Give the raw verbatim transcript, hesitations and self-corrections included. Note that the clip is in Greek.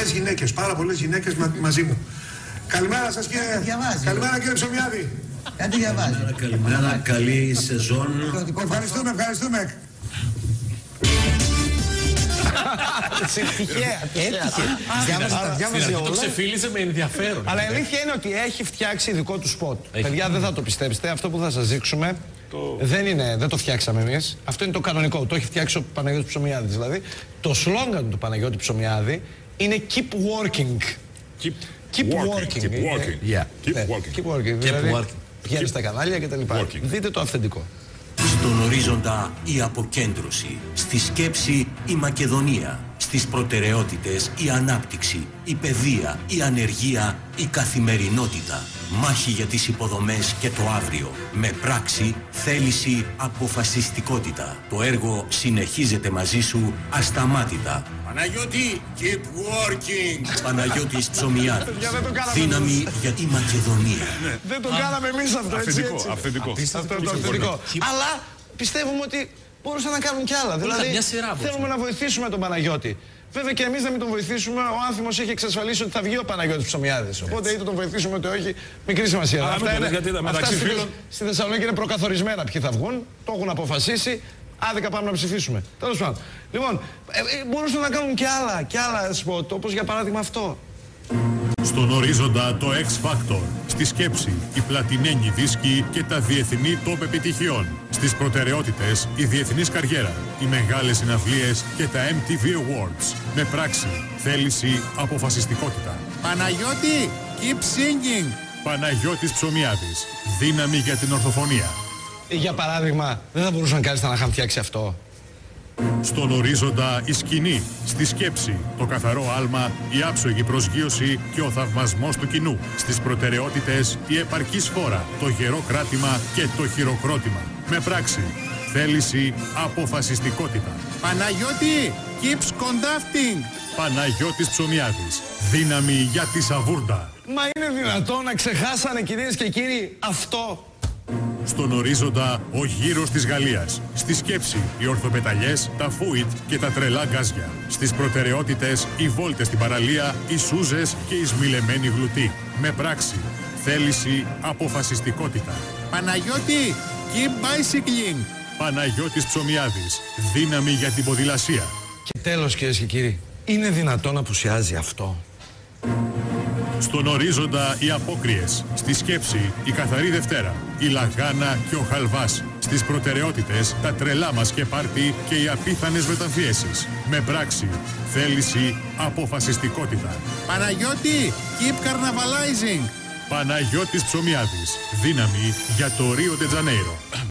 Γυναίκες, πάρα πολλές γυναίκες μα, μαζί μου. Καλημέρα σας κύριε. Διαβάζει. Καλημέρα κύριε Ψωμιάδη. Κάτι διαβάζει. Καλημέρα, καλή σεζόν. Ευχαριστούμε, ευχαριστούμε. Τυχαία, τυχαία. Το ξεφίλιζε με ενδιαφέρον. Αλλά η αλήθεια είναι ότι έχει φτιάξει δικό του σποτ. Παιδιά, δεν θα το πιστέψετε. Αυτό που θα σας δείξουμε δεν, είναι, δεν το φτιάξαμε εμείς. Αυτό είναι το κανονικό. Το έχει φτιάξει ο Παναγιώτης Ψωμιάδης. Δηλαδή, το σλόγγαν του Παναγιώτη Ψωμιάδη είναι Keep working. Keep, Keep working. working. Keep working. Yeah. Keep Ναι. working. Keep working. Δηλαδή, πηγαίνει στα κανάλια και τα λοιπά. Δείτε το αυθεντικό. Στον ορίζοντα η αποκέντρωση, στη σκέψη η Μακεδονία, στις προτεραιότητες η ανάπτυξη, η παιδεία, η ανεργία, η καθημερινότητα. Μάχη για τις υποδομές και το αύριο. Με πράξη, θέληση, αποφασιστικότητα. Το έργο συνεχίζεται μαζί σου ασταμάτητα. Παναγιώτη, keep working! Παναγιώτης Ψωμιάδης. Δύναμη για τη Μακεδονία. Δεν το κάναμε εμείς αυτό, έτσι, Αυθεντικό, έτσι. αυθεντικό. Αυτό το αυθεντικό. Αλλά πιστεύουμε ότι μπορούσαν να κάνουν κι άλλα. Δηλαδή, θέλουμε να βοηθήσουμε τον Παναγιώτη. Βέβαια και εμείς να μην τον βοηθήσουμε, ο Άνθιμος έχει εξασφαλίσει ότι θα βγει ο Παναγιώτης Ψωμιάδης. Οπότε είτε τον βοηθήσουμε είτε όχι, μικρή σημασία. Α, αυτά είναι, γιατί αυτά στη, φίλων... στη Θεσσαλονίκη είναι προκαθορισμένα ποιοι θα βγουν, το έχουν αποφασίσει. Άδικα πάμε να ψηφίσουμε. Τέλος πάντων. Λοιπόν, ε, ε, μπορούσαν να κάνουν κι άλλα, κι άλλα σποτ, όπως για παράδειγμα αυτό. Στον ορίζοντα το X Factor, στη σκέψη η πλατινένη δίσκη και τα διεθνή top επιτυχιών. Στις προτεραιότητες η διεθνής καριέρα, οι μεγάλες συναυλίες και τα εμ τι βι Awards. Με πράξη, θέληση, αποφασιστικότητα. Παναγιώτη, keep singing. Παναγιώτης Ψωμιάδης, δύναμη για την ορθοφωνία. Για παράδειγμα, δεν θα μπορούσαν κάλλιστα να είχαν φτιάξει αυτό. Στον ορίζοντα η σκηνή, στη σκέψη, το καθαρό άλμα, η άψογη προσγείωση και ο θαυμασμός του κοινού. Στις προτεραιότητες η επαρκής φόρα, το γερό κράτημα και το χειροκρότημα. Με πράξη, θέληση, αποφασιστικότητα. Παναγιώτη, keep conducting. Παναγιώτης Ψωμιάδης, δύναμη για τη Σαβούρντα. Μα είναι δυνατόν να ξεχάσανε, κυρίες και κύριοι, αυτό? Στον ορίζοντα ο γύρος της Γαλλίας. Στη σκέψη οι ορθοπεταλιές, τα φούιτ και τα τρελά γκάζια. Στις προτεραιότητες οι βόλτες στην παραλία, οι σούζες και οι σμιλεμένοι γλουτοί. Με πράξη, θέληση, αποφασιστικότητα. Παναγιώτη, keep bicycling. Παναγιώτης Ψωμιάδης, δύναμη για την ποδηλασία. Και τέλος, κυρίες και κύριοι, είναι δυνατόν να απουσιάζει αυτό? Στον ορίζοντα οι απόκριες, στη σκέψη η καθαρή Δευτέρα, η λαγάνα και ο χαλβάς. Στις προτεραιότητες τα τρελά μας και πάρτι και οι απίθανες μεταμφιέσεις. Με πράξη, θέληση, αποφασιστικότητα. Παναγιώτη, keep carnavalizing. Παναγιώτης Ψωμιάδης, δύναμη για το Ρίο ντε Τζανέιρο.